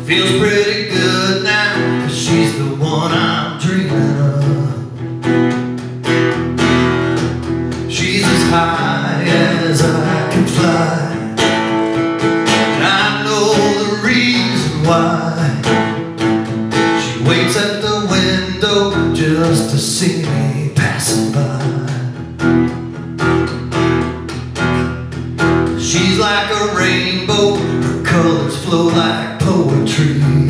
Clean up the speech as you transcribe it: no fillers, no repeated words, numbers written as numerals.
Feels pretty good now, 'cause she's the one I'm dreaming of. She's as high as I can fly, and I know the reason why. She waits at the window just to see me passing by. She's like a rainbow, her colors flow like poetry.